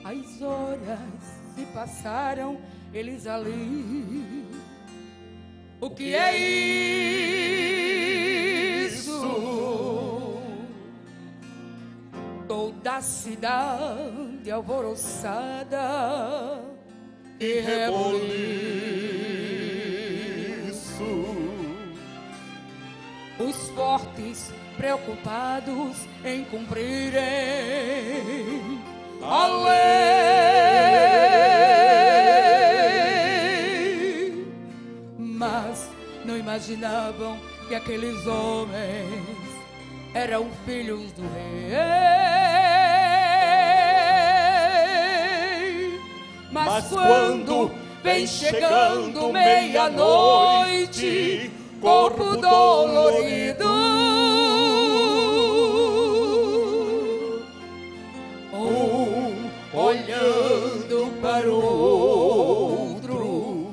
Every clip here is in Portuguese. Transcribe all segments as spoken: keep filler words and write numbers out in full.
As horas se passaram, eles ali. O que é isso? Toda a cidade alvoroçada e reboliço. Os fortes preocupados em cumprirem a lei, mas não imaginavam que aqueles homens eram filhos do rei. Mas, mas quando vem chegando meia-noite, corpo dolorido, um olhando para o outro,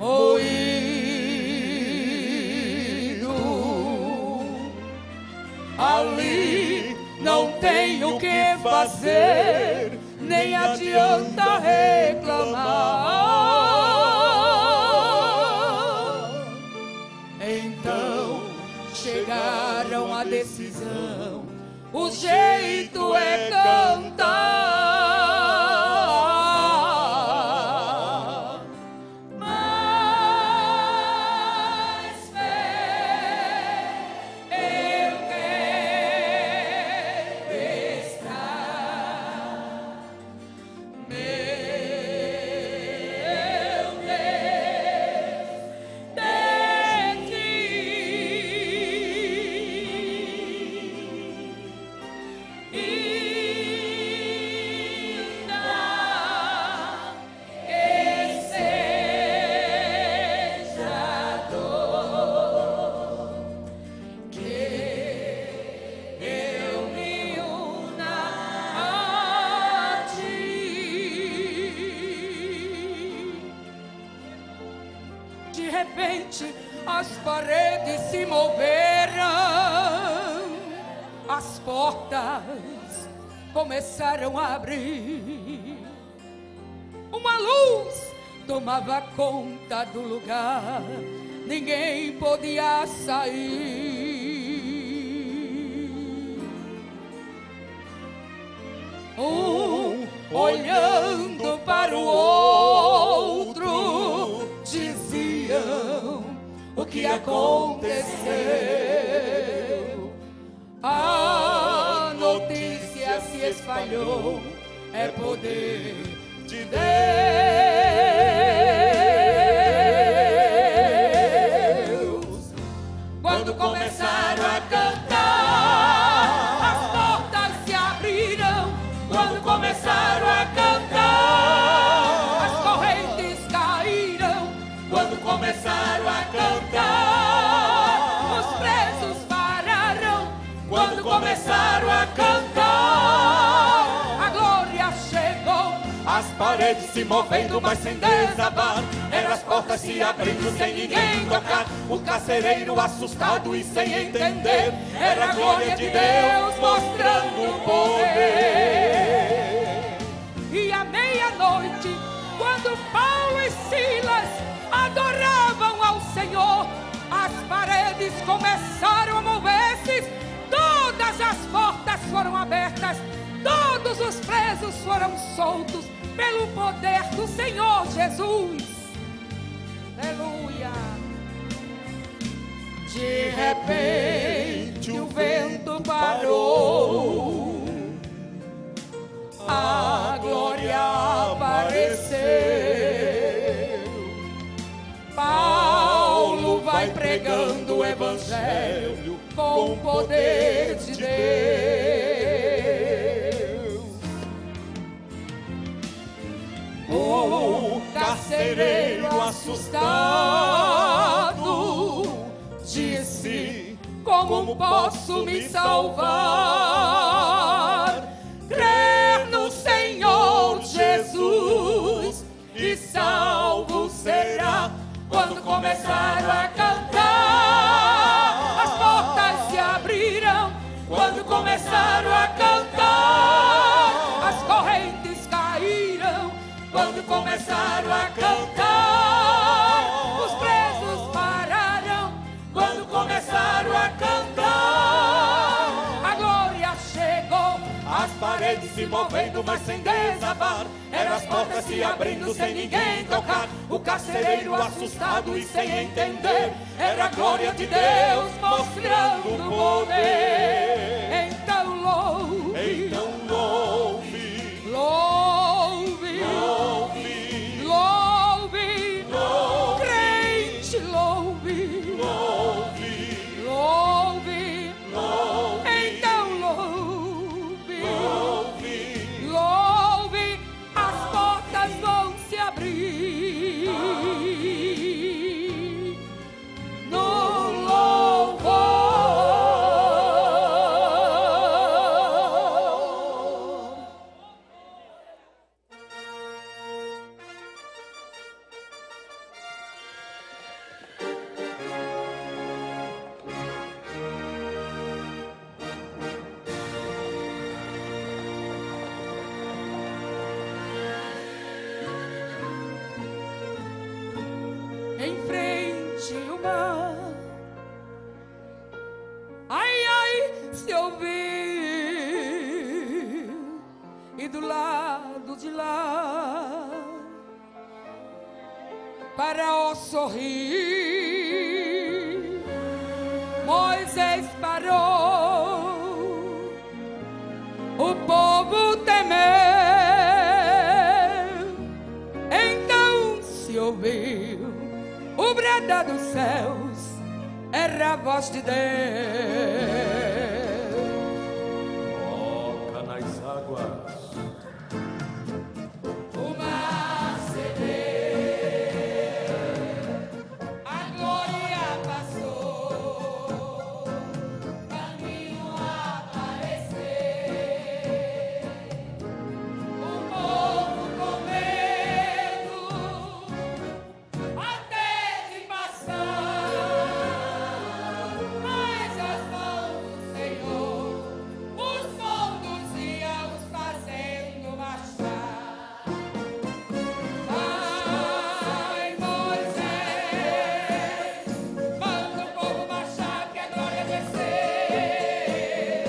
moído, ali não tem o que fazer, nem adianta reclamar. Então chegaram à decisão, o jeito é cantar. Mais fé eu quero estar, meu Deus, de ti. De repente as paredes se moveram, as portas começaram a abrir, uma luz tomava conta do lugar, ninguém podia sair. Um olhando para o outro diziam: o que aconteceu? A notícia se espalhou, é poder de Deus. Quando começaram a cantar, as portas se abriram. Quando começaram a cantar, as correntes caíram. Quando começaram a cantar, os presos pararam. Quando começaram a cantar, a glória chegou. As paredes se movendo, mas sem desabar. Eram as portas se abrindo sem ninguém tocar. O carcereiro assustado e sem entender, era a glória de Deus mostrando o poder. E à meia-noite, quando Paulo e Silas adoravam ao Senhor, as paredes começaram a mover-se, todas as portas foram abertas, todos os presos foram soltos pelo poder do Senhor Jesus. Aleluia. De repente o vento parou, a glória apareceu. Paulo vai pregando o evangelho com o poder de Deus. O carcereiro assustado disse: como posso me salvar? Crer no Senhor Jesus e salvo será. Quando começaram a cantar, as portas se abriram. Quando começaram a cantar, as correntes caíram. para cantar. A glória chegou, as paredes se movendo, mas sem desabar. Eram as portas se abrindo sem ninguém tocar. O carcereiro assustado e sem entender. Era a glória de Deus mostrando o poder. Então louve, Então louve, louve, louve, louve, louve, crente, louve, louve, louve, louve, então louve, louve, louve, as portas vão se abrir no louvor. Em frente o mar, ai, ai, se ouviu, e do lado de lá, para o sorrir, Moisés parou, o povo temeu, então se ouviu o bradar dos céus, era a voz de Deus. toca nas águas. O mar cedeu, a glória passou, caminho apareceu, o povo com medo até de passar, mas as mãos do Senhor os conduzia, os fazendo marchar. Vai, Moisés, manda o povo marchar, que a glória descer.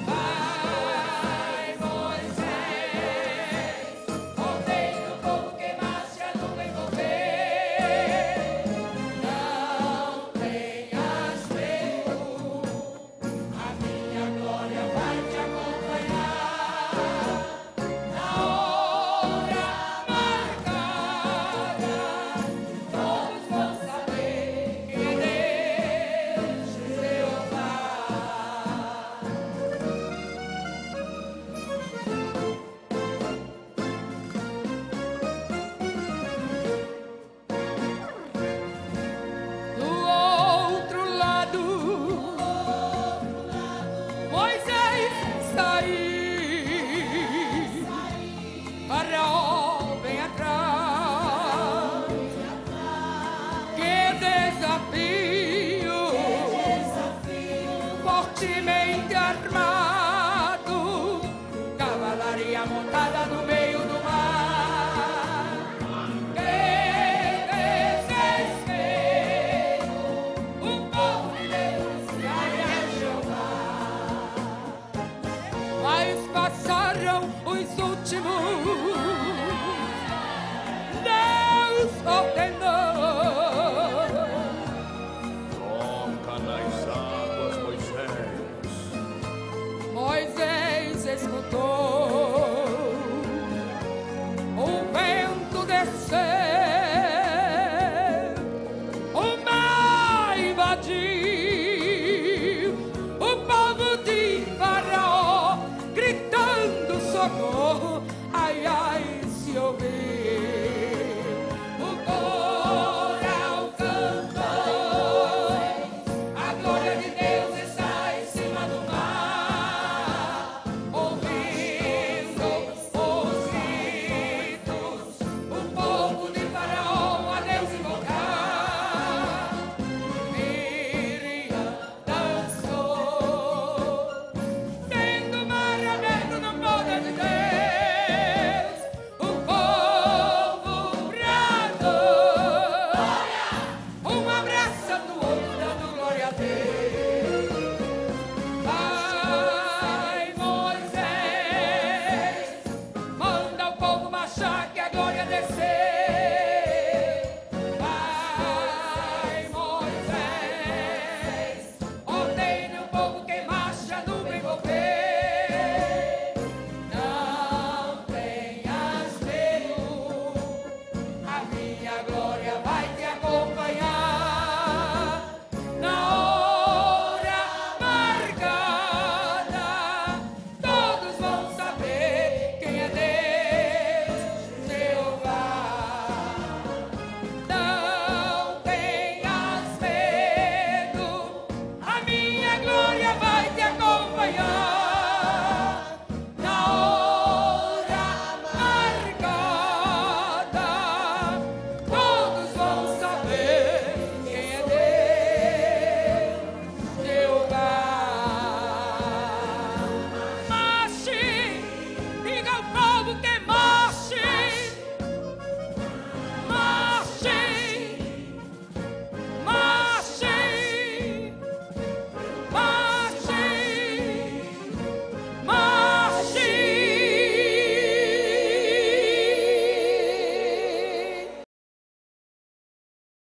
Vai, Moisés, ordena o povo que marche, a nuvem envolver. Não tenhas medo, a minha glória vai te acompanhar. Na hora marcada, todos vão saber que é Deus, Jeová. Do outro lado, Moisés saiu, Faraó vem atrás. Que desafio, fortemente armado, cavalaria montada no meio do mar. Que desespero, o povo de Deus vai a Jeová. Mas passaram os últimos, Deus ordenou